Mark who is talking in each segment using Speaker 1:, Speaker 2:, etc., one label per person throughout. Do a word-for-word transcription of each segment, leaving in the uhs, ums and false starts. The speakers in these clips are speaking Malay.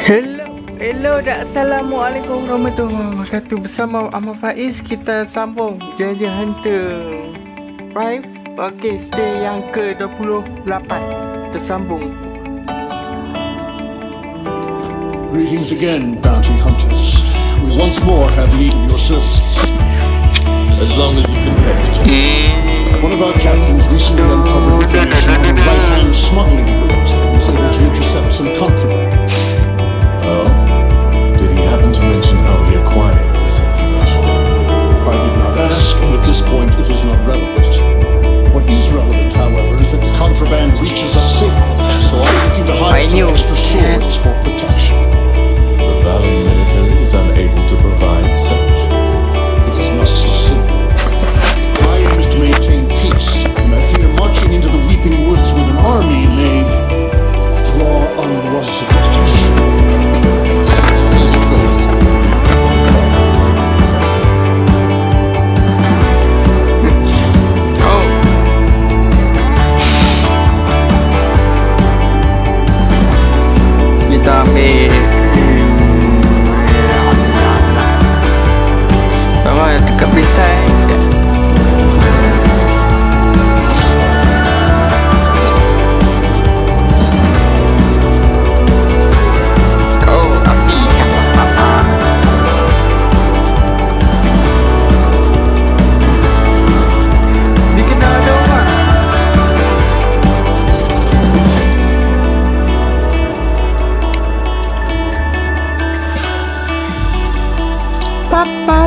Speaker 1: Hello, hello dah. Assalamualaikum warahmatullahi wabarakatuh. Bersama Ahmad Faiz, kita sambung Treasure Hunter five. Okey, stay yang ke dua puluh lapan. Kita sambung.
Speaker 2: Greetings again, bounty hunters. We once more have need of your services.
Speaker 3: As long as you can pay.
Speaker 2: One of our captains recently uncovered information on a right-hand smuggling route and was able to intercept some contraband.
Speaker 3: Oh? Did he happen to mention how he acquired this information?
Speaker 2: I did not ask, and at this point it is not relevant. What is relevant, however, is that the contraband reaches us safely, so I'm looking to hire some extra swords for protection.
Speaker 3: The Valen military is unable to provide such.
Speaker 2: It is not so simple. My aim is to maintain peace, and I fear marching into the Weeping Woods with an army may draw unwanted attention.
Speaker 1: Kita ambil Memang dekat perisai sikit. Oh, api. Dia kena ada orang. Papa.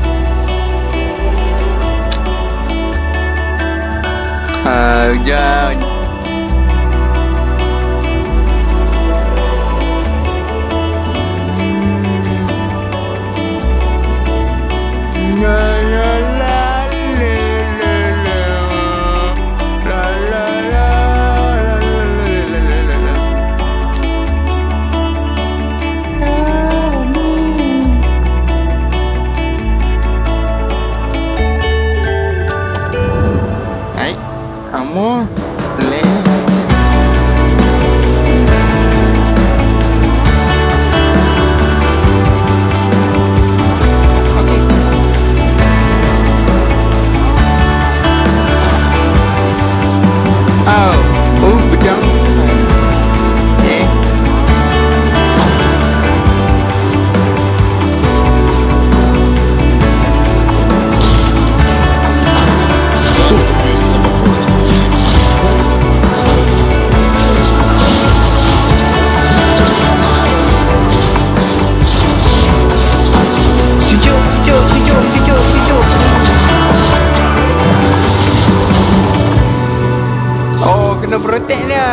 Speaker 1: Ah, hujan. La la la la la la la la la la la la. Hai, kamu boleh. Okey. Oh, oh pedang. Okey. Cucuk, cucuk, cucuk, cucuk, cucuk. Oh, kena protect dia.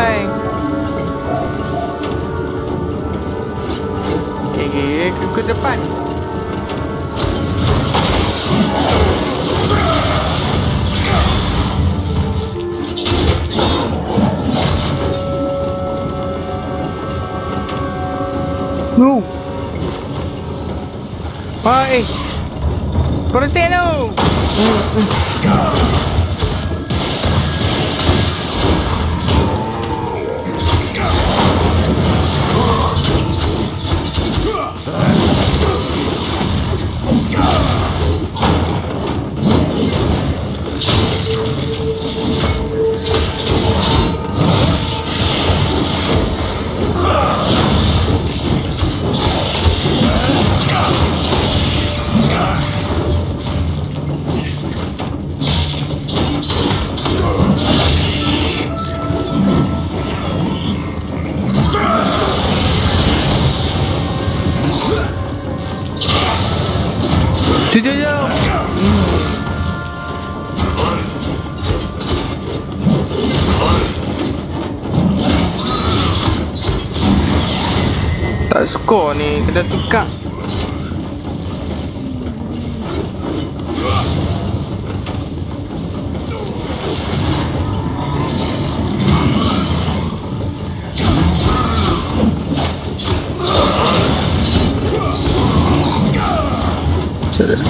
Speaker 1: Okey, okey, ke, ke depan. No. Hai. Protect tu. Cucuk, cucuk. Tak skor ni, kena tukar. Sudah.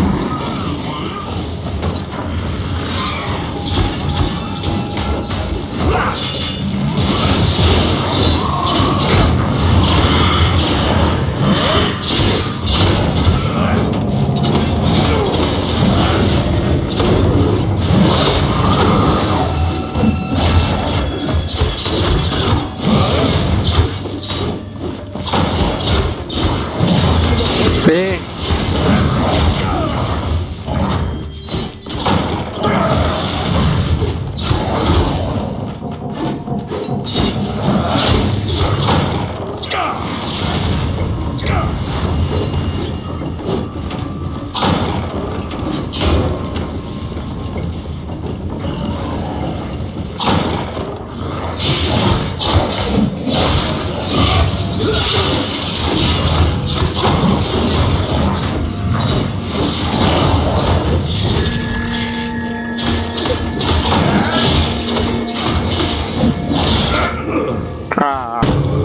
Speaker 1: Ah.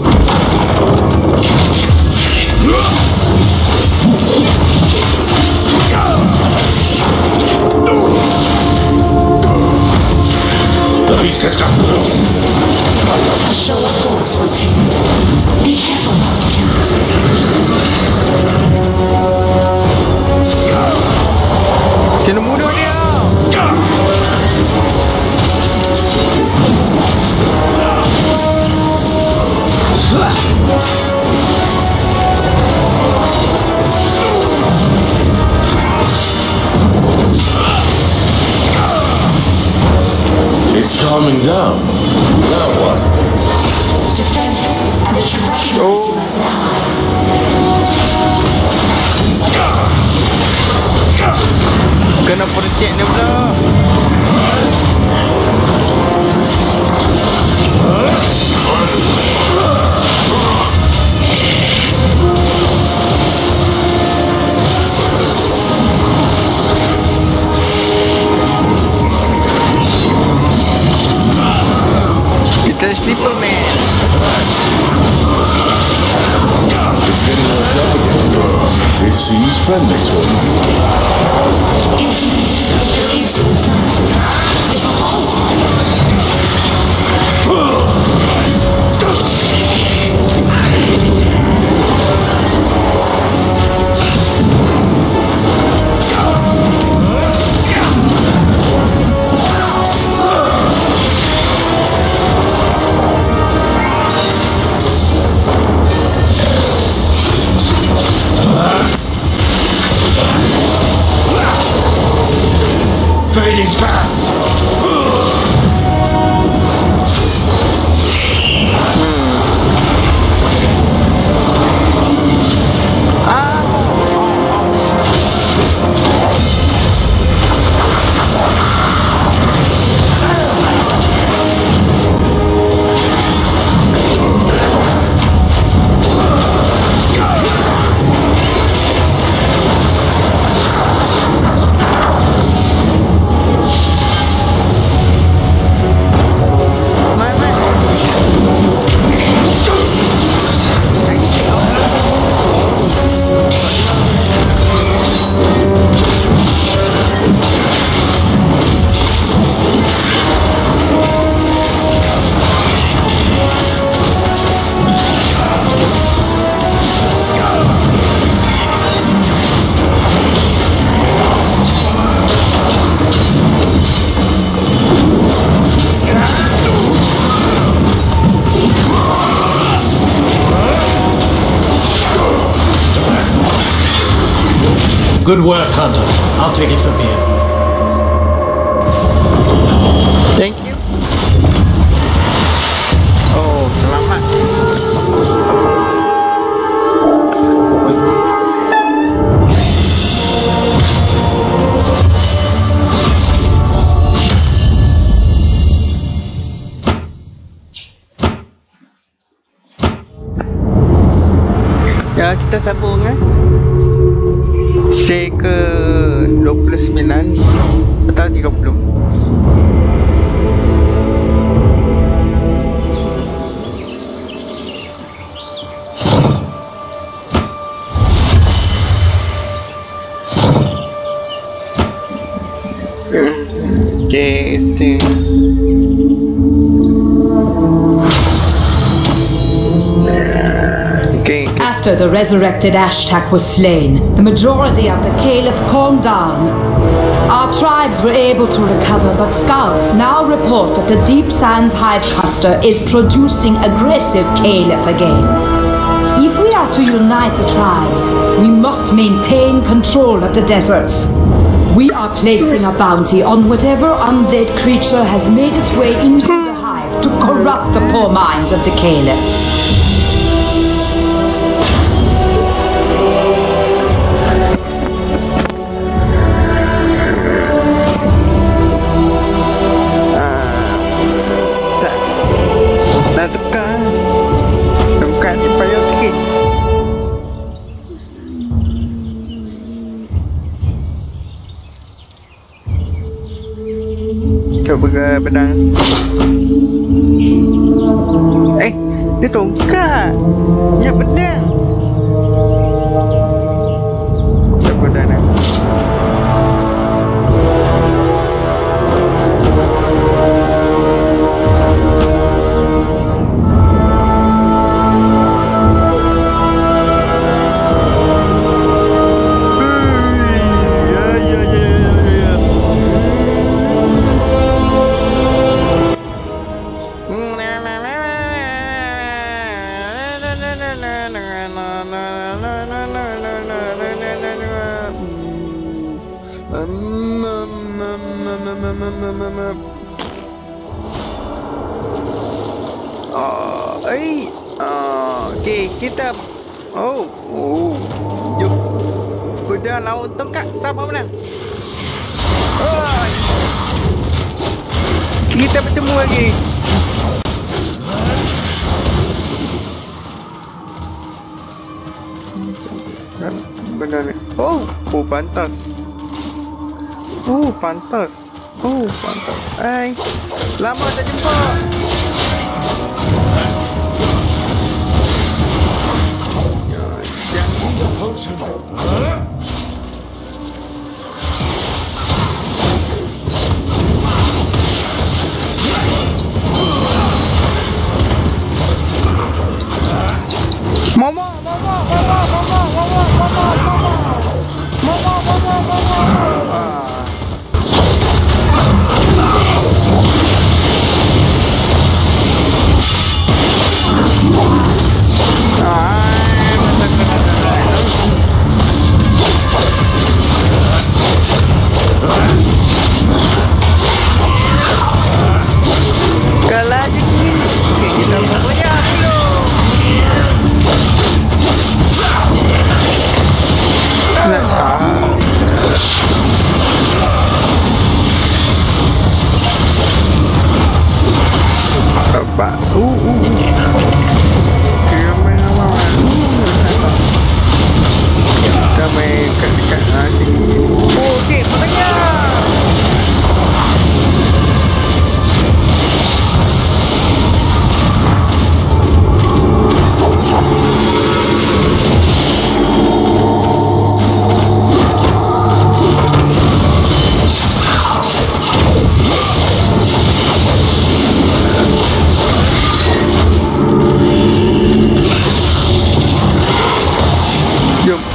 Speaker 2: The beast has got loose.
Speaker 4: A show of force was taken. Be careful not to kill it.
Speaker 1: Kena bunuh dia.
Speaker 3: It's calming down. Now what?
Speaker 4: Defend it, and it should recognize you as an ally.
Speaker 1: Kena protect dia pula. Kita Superman.
Speaker 3: It's getting worked up again. It seems friendly toward me.
Speaker 4: Indeed, it is nice. It will all
Speaker 2: Fading fast.
Speaker 5: Good work, Hunter. I'll take it from here.
Speaker 1: Thank you. Oh, selamat. Ya, kita sambung eh. C ke dua puluh sembilan atau tiga puluh. Okay, stay. Okay.
Speaker 6: After the resurrected Ashtak was slain, the majority of the Caliph calmed down. Our tribes were able to recover, but scouts now report that the Deep Sands Hive cluster is producing aggressive Caliph again. If we are to unite the tribes, we must maintain control of the deserts. We are placing a bounty on whatever undead creature has made its way into the hive to corrupt the poor minds of the Caliph.
Speaker 1: Dah tukar Tukar je payah sikit. Kita pegang pedang. Eh Dia tongkat. Ya pedang. Tak pedang ni. Oh, eh, ah, okay, kita, oh, oh, jom, kuda lawan tongkat, siapa menang? Oh, kita bertemu lagi. Benar ni. Oh, oh pantas. Oh, pantas. Oh, pantas. Hai, lama tak jumpa. Mama, mama, mama, mama, mama, mama, mama, mama, mama, mama. Kalah je ni. Okay, kita pokoknya dulu. Nak tahu. Apa? Uh, uh. Kita main apa? Kita main kat-kat sini. Oh, okey, makanya. Jom.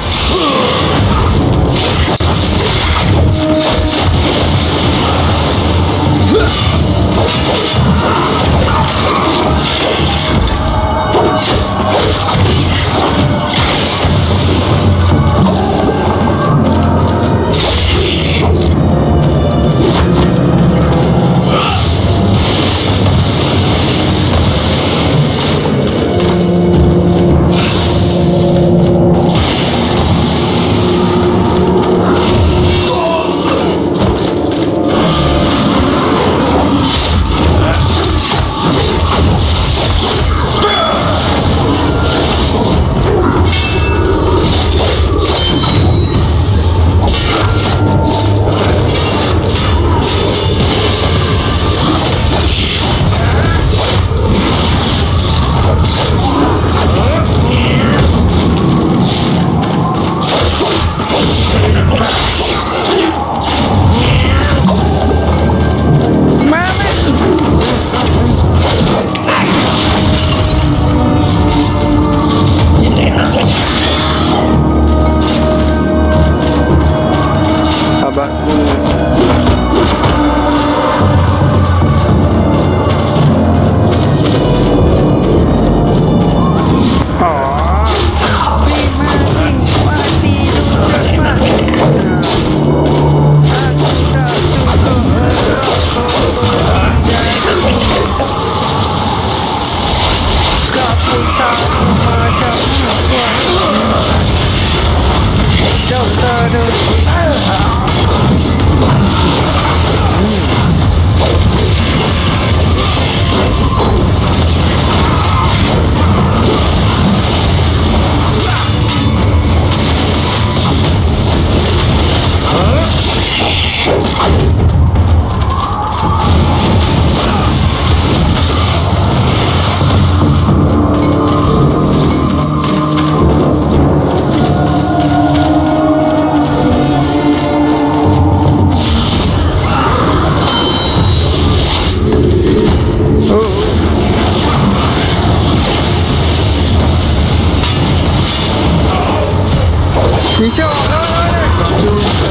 Speaker 1: Isu, lawan,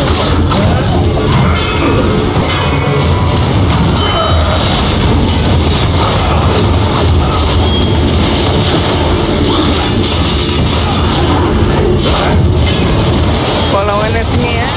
Speaker 1: lawan. Kau lawan nak sini ya.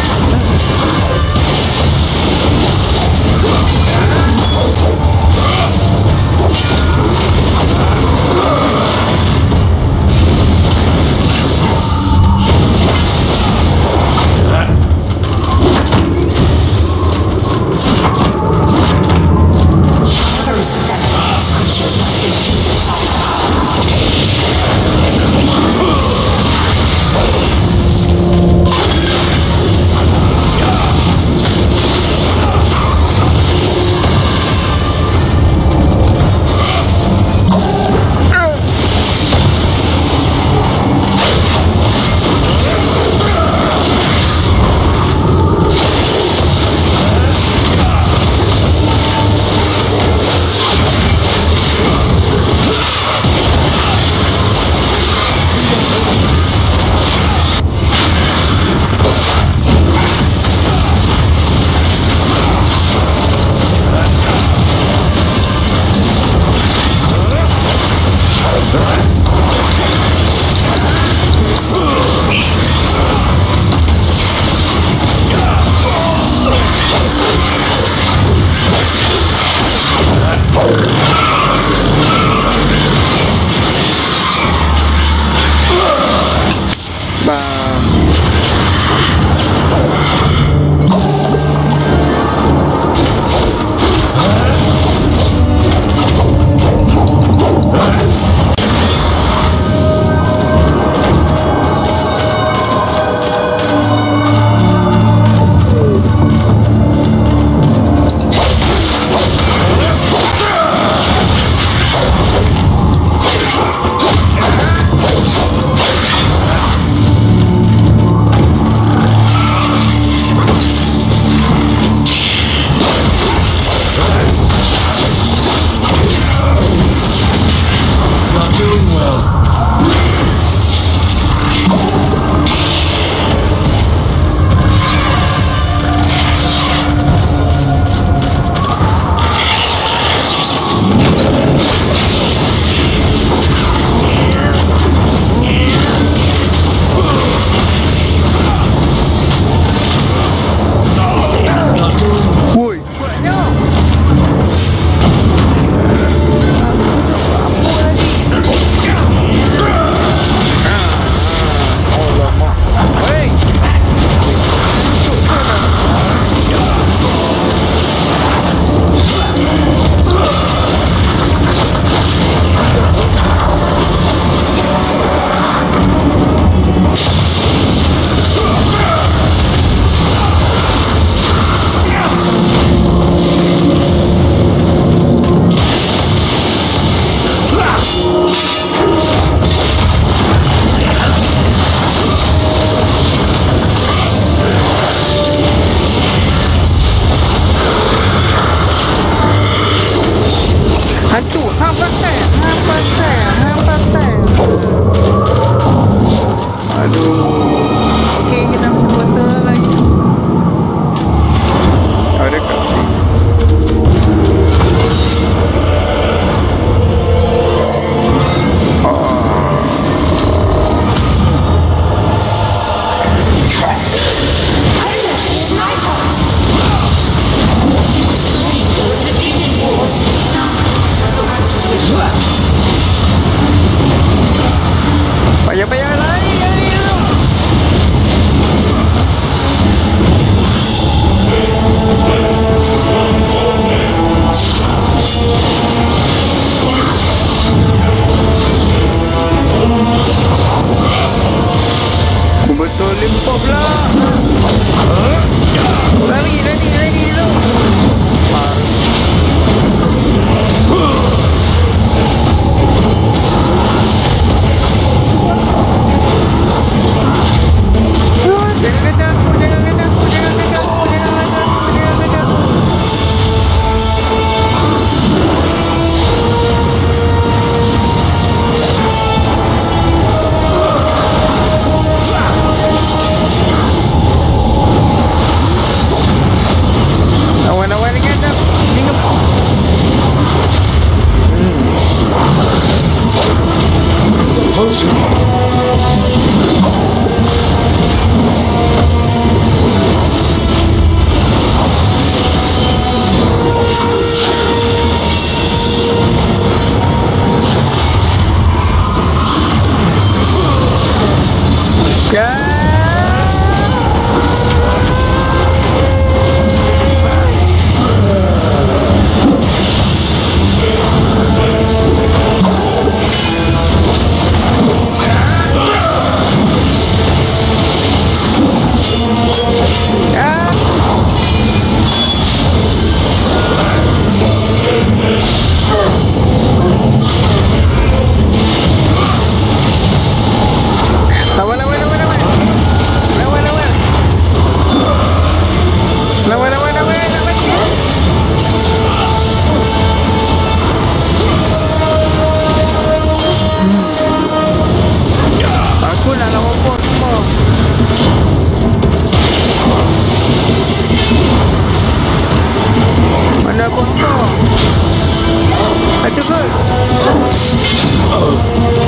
Speaker 3: Oh.